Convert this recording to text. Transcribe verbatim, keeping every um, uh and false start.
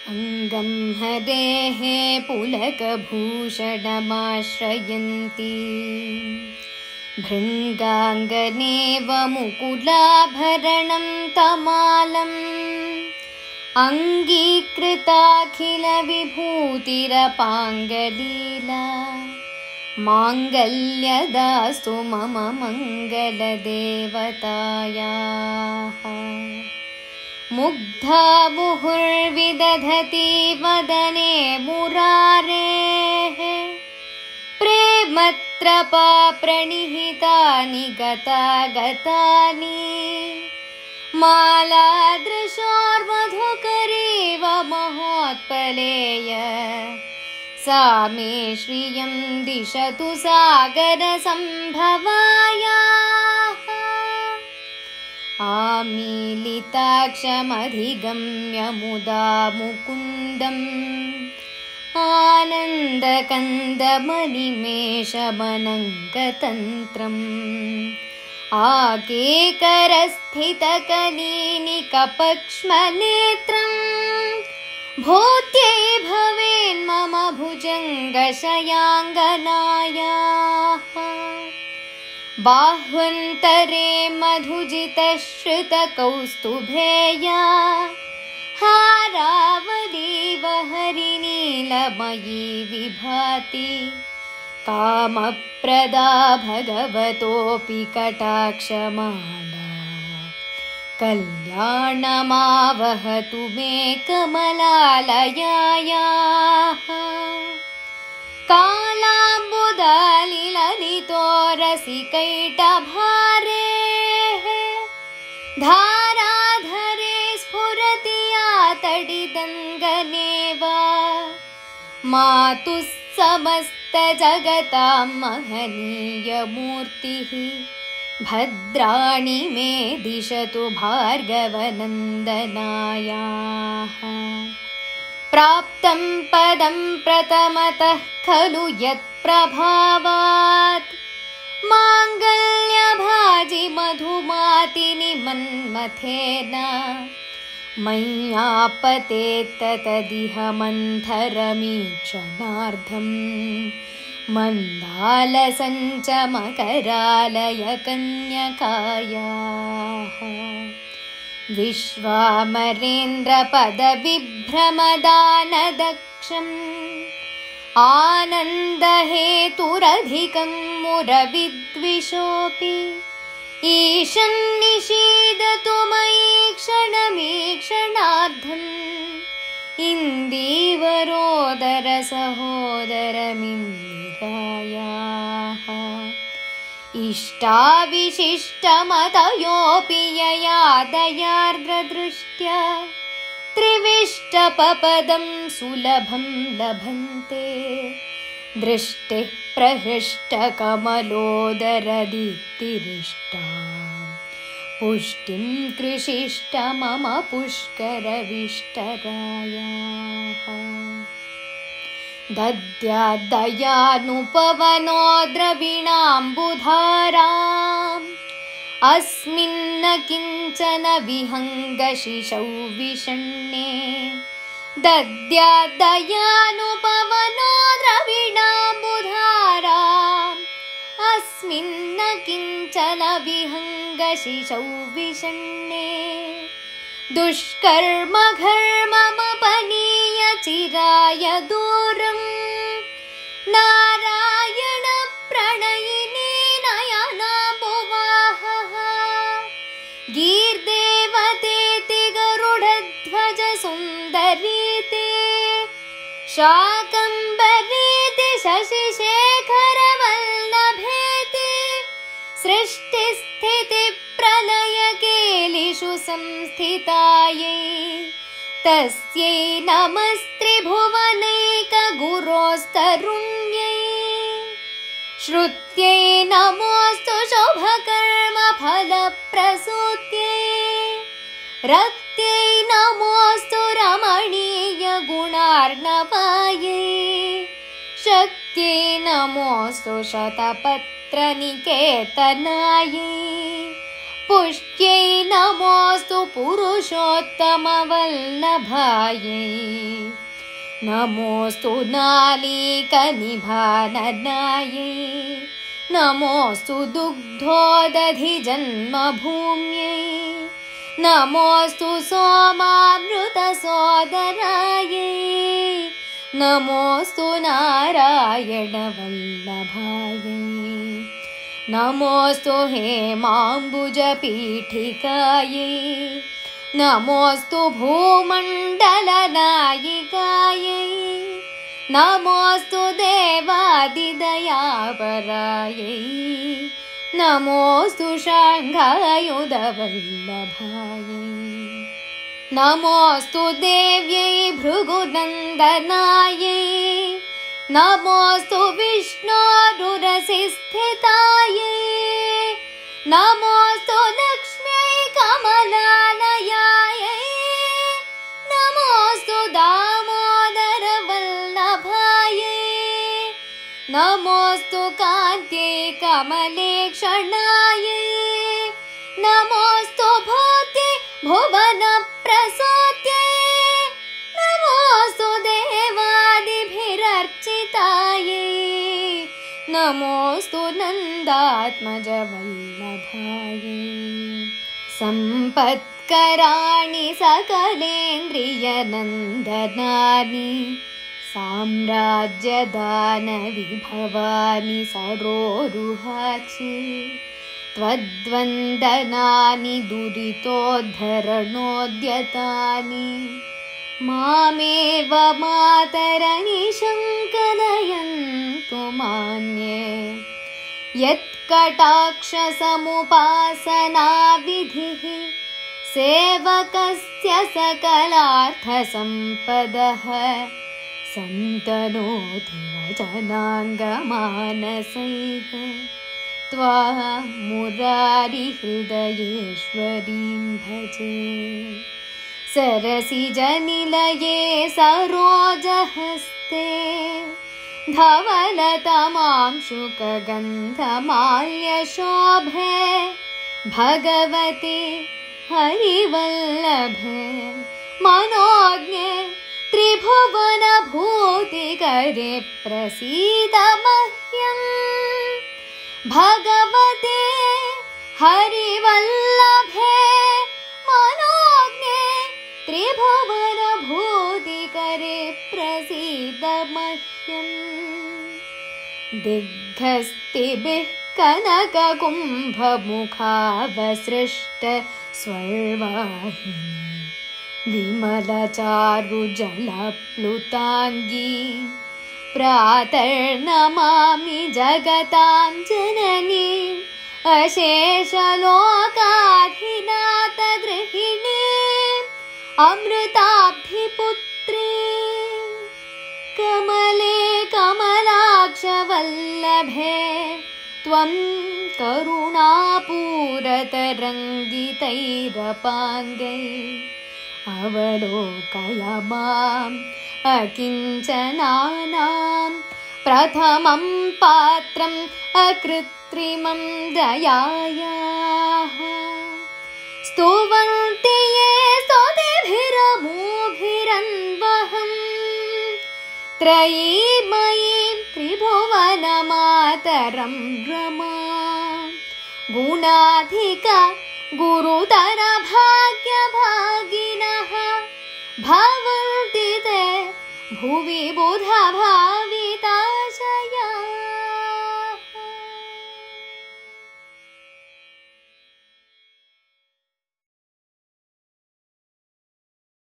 अंगं हरेः पुलकभूषणमाश्रयन्ती भृङ्गाङ्गनेव मुकुलाभरणं तमालम् अङ्गीकृताखिलविभूतिरपाङ्गलीला माङ्गल्यदास्तु मम मङ्गलदेवतायाः। मुग्धा मुहुर्विदधति वदने मुरारेः प्रेमत्रपा प्रणिहितानि गतागतानि मालादृशोर्मधुकरीव महोत्पलेय सा मे श्रियं दिशतु सागरसम्भवायाः। आमीलिताक्षमधिगम्य मुदा मुकुन्दम् आनन्दकन्दमनिमेषमनङ्गतन्त्रम् आकेकरस्थितकनीनिकपक्ष्मनेत्रम् भूत्यै भवेन्मम भुजङ्गशयाङ्गनायाः। बाह्वन्तरे मधुजितश्रुतकौस्तुभेया हारावलीव हरिनीलमयी विभाति कामप्रदा भगवतोऽपि कटाक्षमाला कल्याणमावहतु मे कमलालयायाः। कालाम्बुदालिललितो रसिकैटभारेः धाराधरे स्फुरति या तडिदङ्गनेव मातुः समस्तजगतां महनीयमूर्तिः भद्राणि मे दिशतु भार्गवनन्दनायाः। प्राप्तं पदं प्रथमतः खलु यत्प्रभावात् माङ्गल्यभाजि मधुमातिनि मन्मथेन मय्यापतेत्तदिह मन्थरमीक्षणार्धं मन्दालसञ्चमकरालयकन्यकायाः। विश्वामरेन्द्रपदविभ्रमदानदक्षम् आनन्दहेतुरधिकं मुरविद्विषोऽपि ईशन्निषीदतु मयि क्षणमीक्षणार्धम् इन्दीवरोदरसहोदरमिन्दिरायाः। इष्टाविशिष्टमतयोऽपि यया दयार्द्रदृष्ट्या त्रिविष्टपपदं सुलभं लभन्ते दृष्टिः प्रहृष्टकमलोदरदीप्तिरिष्टा पुष्टिं कृषिष्ट मम पुष्करविष्टरायाः। दद्याद्दयानुपवनो द्रविणाम्बुधाराम् अस्मिन्न किञ्चन विहङ्गशिशौ विषण्णे दद्याद्दयानुपवनो द्रविणाम्बुधाराम् अस्मिन्न किञ्चन विहङ्गशिशौ विषण्णे दुष्कर्म घर्ममपनीय चिराय दूरम् नारायण प्रणयिनी नयनाम्बुवाहः गीर्देवतेति गरुडध्वज सुन्दरीति शाकम्भरीति शशिशेखरवल्लभेति सृष्टिस्थितिप्रलयकेलिषु संस्थितायै तस्यै नमस्त्रिभुवनैकगुरोस्तरुण्यै श्रुत्यै नमोऽस्तु शुभकर्मफलप्रसूत्यै रत्यै नमोऽस्तु रमणीयगुणार्णवायै शक्त्यै नमोऽस्तु शतपत्रनिकेतनायै पुष्ट यै नमोऽस्तु पुरुषोत्तमवल्लभायै नमोऽस्तु नालीकनिभाननायै नमोऽस्तु दुग्धोदधिजन्मभूम्यै नमोऽस्तु सोमामृतसोदरायै नमोऽस्तु नारायणवल्लभायै नमोऽस्तु हेमाम्बुजपीठिकायै नमोऽस्तु भूमण्डलनायिकायै नमोऽस्तु देवादिदयापरायै नमोऽस्तु शाङ्गायुधवल्लभायै नमोऽस्तु देव्यै भृगुनन्दनायै नमोऽस्तु विष्णोरुरसिस्थितायै नमोऽस्तु लक्ष्म्यै कमलालयायै नमोऽस्तु दामोदरवल्लभायै नमोऽस्तु कान्त्यै कमलेक्षणायै नमोऽस्तु भूत्यै भुवनप्रसूत्यै नमोऽस्तु देवादिभिरर्चितायै नमोऽस्तु नन्दात्मजवल्लभायै सम्पत्कराणि सकलेन्द्रियनन्दनानि साम्राज्यदानविभवानि सरोरुहाक्षि त्वद्वन्दनानि दुरितोद्धरणोद्यतानि मामेव मातरनिशं कलयन्तु मान्ये यत्कटाक्षसमुपासनाविधिः सेवकस्य सकलार्थसम्पदः सन्तनोति वचनाङ्गमानसैः त्वां मुरारिहृदयेश्वरीं भजे सरसिजनिलये सरोजहस्ते धवलतमां शुकगन्धमाल्यशोभे भगवते हरिवल्लभे मनोज्ञे त्रिभुवनभूतिकरे प्रसीद मह्यम् भगवते हरिवल्लभे मनोज्ञे त्रिभुवनभूतिकरे प्रसीद मह्यम् दिग्धस्तिभिः कनककुम्भमुखावसृष्ट स्वर्वाहिनी विमलचारुजलप्लुताङ्गी प्रातर्नमामि जगतां जननीम् अशेषलोकाधिनाथगृहिणीम् अमृताब्धिपुत्रीम् कमले कमलाक्षवल्लभे त्वं करुणापूरतरङ्गितैरपाङ्गैः अवलोकय माम् अकिञ्चनानां प्रथमं पात्रम् अकृत्रिमं दयायाः स्तुवन्ति ये स्तुतिभिरमूभिरन्वहम् त्रयीमयीं त्रिभुवनमातरं रमां गुणाधिका गुरुतर भाग्यभागिनः भवन्ति ते भुवि बुधभा